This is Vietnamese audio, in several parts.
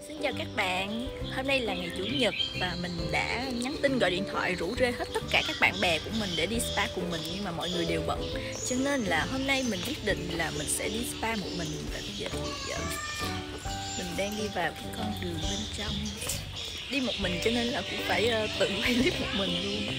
Xin chào các bạn, hôm nay là ngày Chủ nhật và mình đã nhắn tin gọi điện thoại rủ rê hết tất cả các bạn bè của mình để đi spa cùng mình, nhưng mà mọi người đều bận. Cho nên là hôm nay mình quyết định là mình sẽ đi spa một mình. Và bây giờ thì mình đang đi vào cái con đường bên trong. Đi một mình cho nên là cũng phải tự quay clip một mình luôn.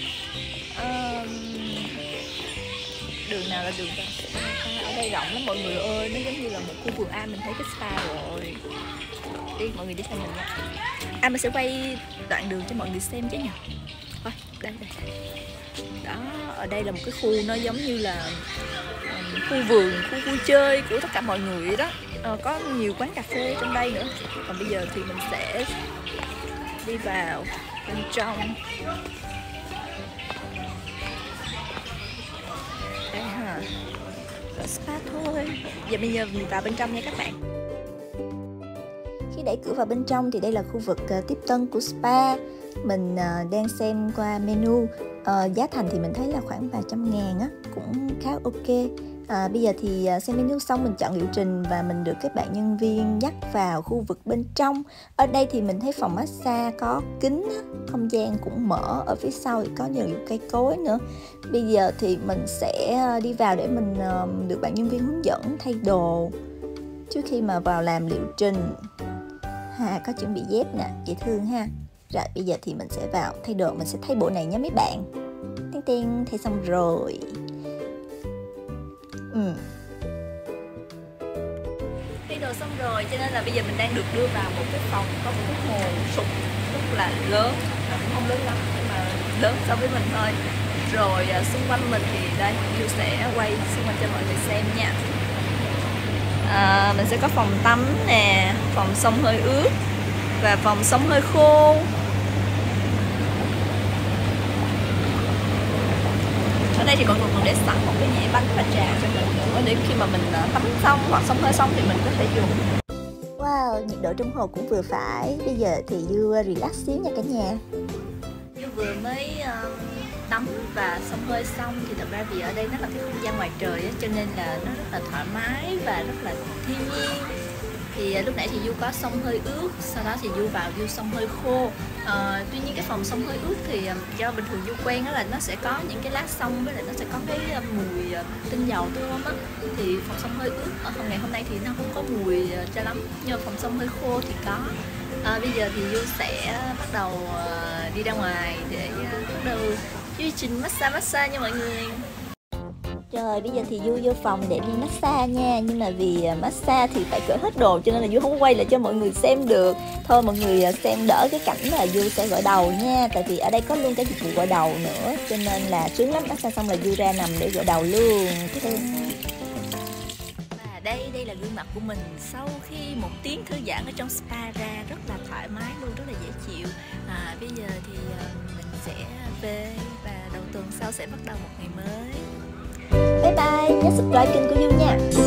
Đường nào là đường ta? Ở đây rộng lắm mọi người ơi, nó giống như là một khu vườn. Mình thấy cái spa rồi. Đi mọi người đi xem mình nha. Mình sẽ quay đoạn đường cho mọi người xem chứ nhỉ. Thôi, đây. Đó, ở đây là một cái khu nó giống như là khu vườn, khu vui chơi của tất cả mọi người vậy đó. Có nhiều quán cà phê trong đây nữa. Còn bây giờ thì mình sẽ đi vào bên trong. Đây ha, là spa thôi. Giờ bây giờ mình vào bên trong nha các bạn. Khi đẩy cửa vào bên trong thì đây là khu vực tiếp tân của spa. Mình đang xem qua menu. Giá thành thì mình thấy là khoảng vài trăm ngàn á, cũng khá ok. Bây giờ thì xem menu xong mình chọn liệu trình và mình được các bạn nhân viên dắt vào khu vực bên trong. Ở đây thì mình thấy phòng massage có kính á, không gian cũng mở, ở phía sau thì có nhiều cây cối nữa. Bây giờ thì mình sẽ đi vào để mình được bạn nhân viên hướng dẫn thay đồ trước khi mà vào làm liệu trình. Có chuẩn bị dép nè, dễ thương ha. Rồi bây giờ thì mình sẽ vào thay đồ, mình sẽ thay bộ này nha mấy bạn. Tiên thay xong rồi. Thay đồ xong rồi cho nên là bây giờ mình đang được đưa vào một cái phòng có một cái hồ sục rất là lớn, cũng không lớn lắm nhưng mà lớn so với mình thôi. Rồi xung quanh mình thì đây, Yêu sẽ quay xung quanh cho mọi người xem nha. Mình sẽ có phòng tắm nè, phòng xông hơi ướt và phòng xông hơi khô. Ở đây thì mọi người còn để sẵn một cái dĩa bánh và trà cho mình nữa, để khi mà mình tắm xong hoặc xông hơi xong thì mình có thể dùng. Wow, nhiệt độ trong hồ cũng vừa phải. Bây giờ thì Du relax xíu nha cả nhà. Du vừa mới tắm và xông hơi xong thì thật ra vì ở đây nó là cái không gian ngoài trời á, cho nên là nó rất là thoải mái và rất là thiên nhiên. Thì lúc nãy thì Du có xông hơi ướt, sau đó thì Du vào Du xông hơi khô. Tuy nhiên cái phòng xông hơi ướt thì do bình thường Du quen đó là nó sẽ có những cái lát xông, với lại nó sẽ có cái mùi tinh dầu thơm á. Thì phòng xông hơi ướt ở ngày hôm nay thì nó không có mùi cho lắm, nhưng mà phòng xông hơi khô thì có. Bây giờ thì Du sẽ bắt đầu đi ra ngoài để bắt đầu chương trình massage nha mọi người. Rồi bây giờ thì Du vô phòng để đi massage nha. Nhưng mà vì massage thì phải cởi hết đồ cho nên là Du không quay lại cho mọi người xem được. Thôi mọi người xem đỡ cái cảnh là Du sẽ gội đầu nha. Tại vì ở đây có luôn cái dịch vụ gội đầu nữa, cho nên là sướng lắm. Massage xong là Du ra nằm để gội đầu luôn. Và đây là gương mặt của mình sau khi một tiếng thư giãn ở trong spa ra. Rất là thoải mái luôn, rất là dễ chịu. Bây giờ thì mình sẽ về và đầu tuần sau sẽ bắt đầu một ngày mới. Bye bye, nhớ subscribe kênh của Du nha.